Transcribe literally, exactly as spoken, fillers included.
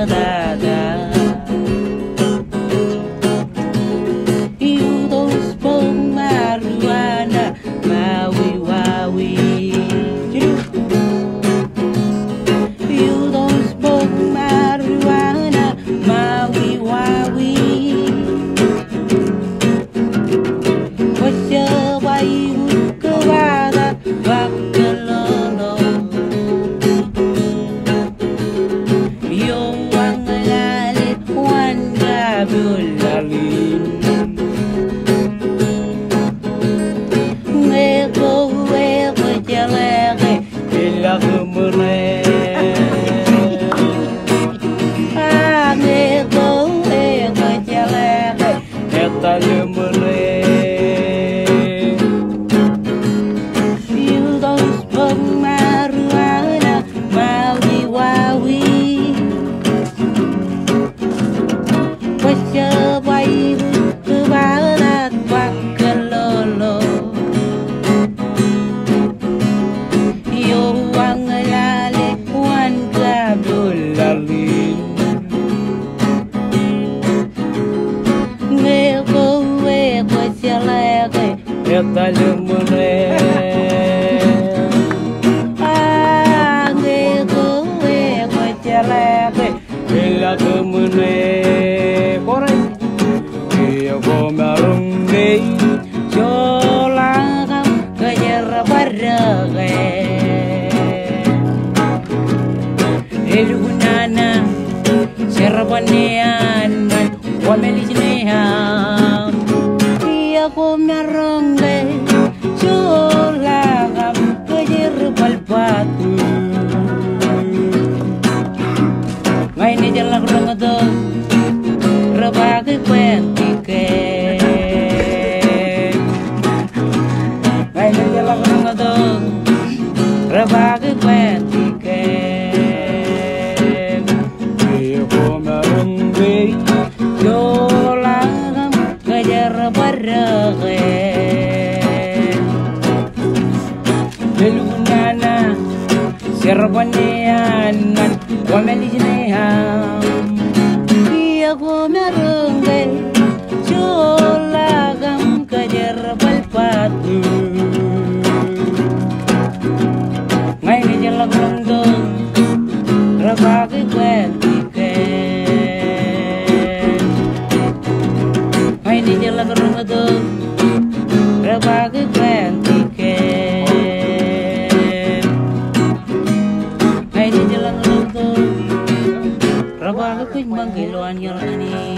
dada. You don't smoke marijuana, Maui Wawi. You don't smoke marijuana, Maui Wawi. What's your way? Go out, back alone. You don't smoke marijuana, Maui Wawi. What's your way? Cứ bảo là quạt cơn lô lô. Yêu ang lali, one gabulali. Nghe cô về qua xe lẹ cái ta lưng mưa rê. À nghe cô về qua xe lẹ cái là cơ mưa rê. Có đấy yêu cô mà rung đi cho lá gam cái giờ barra cái Elunana Serabanian Wamelijneha Ia ko marongge Chulagam Kajer balbatu Ngay ni jalan rongado Rabagi kwentike Ngay ni jalan rongado Rabagi kwentike Jolagam kejar barage Belunana Serabanian Wamelijneham Ia ko merungge Jolagam kejar balpatu Ngay ni jalan rondong Rabagi kwentike Ngay ni jalan rondong Rabagi kwentike Ngay ni jalan rondong Rabagi kwentike Loan yalani